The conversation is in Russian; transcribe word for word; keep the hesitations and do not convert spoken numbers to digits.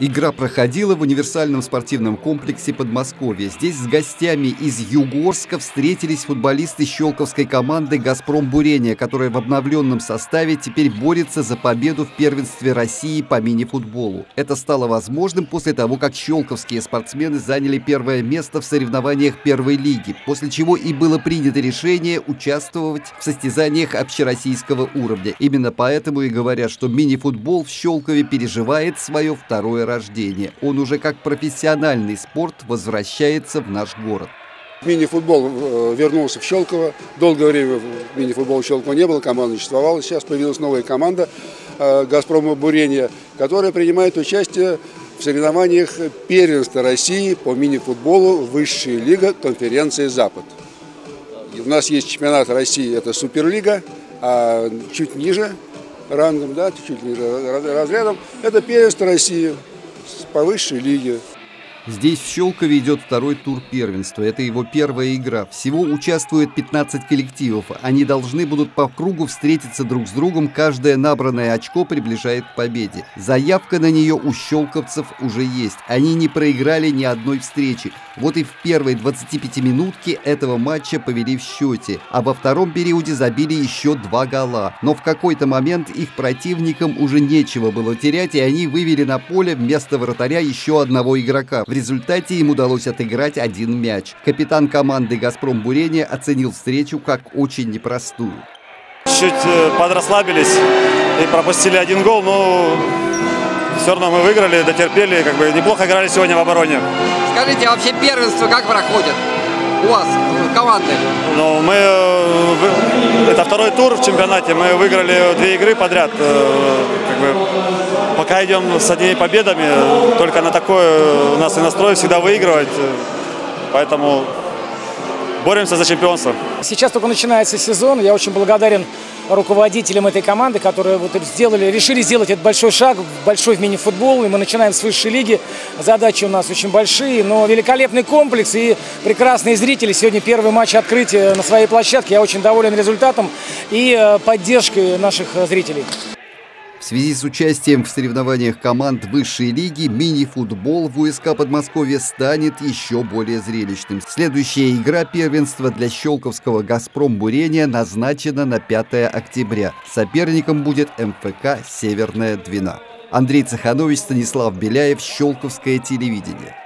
Игра проходила в универсальном спортивном комплексе Подмосковья. Здесь с гостями из Югорска встретились футболисты щелковской команды «Газпром Бурение», которая в обновленном составе теперь борется за победу в первенстве России по мини-футболу. Это стало возможным после того, как щелковские спортсмены заняли первое место в соревнованиях первой лиги, после чего и было принято решение участвовать в состязаниях общероссийского уровня. Именно поэтому и говорят, что мини-футбол в Щелкове переживает свое второе рождение. Он уже как профессиональный спорт возвращается в наш город. Мини-футбол вернулся в Щелково. Долгое время мини-футбола в Щелково не было, команда не существовала. Сейчас появилась новая команда «Газпрома Бурение», которая принимает участие в соревнованиях первенства России по мини-футболу «Высшая лига» конференции «Запад». У нас есть чемпионат России, это Суперлига, а чуть ниже рангом, да, чуть ниже разрядом, это первенство России по высшей лиге. Здесь в Щелкове идет второй тур первенства. Это его первая игра. Всего участвует пятнадцать коллективов. Они должны будут по кругу встретиться друг с другом. Каждое набранное очко приближает к победе. Заявка на нее у щелковцев уже есть. Они не проиграли ни одной встречи. Вот и в первой двадцатипятиминутке этого матча повели в счете. А во втором периоде забили еще два гола. Но в какой-то момент их противникам уже нечего было терять, и они вывели на поле вместо вратаря еще одного игрока. В результате им удалось отыграть один мяч. Капитан команды «Газпром Бурение» оценил встречу как очень непростую. Чуть подрасслабились и пропустили один гол, но все равно мы выиграли, дотерпели, как бы неплохо играли сегодня в обороне. Скажите, а вообще первенство как проходит у вас, в команды? Ну, мы, это второй тур в чемпионате, мы выиграли две игры подряд. Как бы, пока идем с одними победами, только на такое у нас и настрой всегда выигрывать, поэтому боремся за чемпионство. Сейчас только начинается сезон, я очень благодарен руководителям этой команды, которые вот сделали, решили сделать этот большой шаг, большой в мини-футбол, и мы начинаем с высшей лиги. Задачи у нас очень большие, но великолепный комплекс и прекрасные зрители. Сегодня первый матч открытия на своей площадке. Я очень доволен результатом и поддержкой наших зрителей. В связи с участием в соревнованиях команд высшей лиги, мини-футбол в УСК Подмосковья станет еще более зрелищным. Следующая игра первенства для щелковского «Газпром Бурение» назначена на пятое октября. Соперником будет эм эф ка «Северная Двина». Андрей Цеханович, Станислав Беляев, Щелковское телевидение.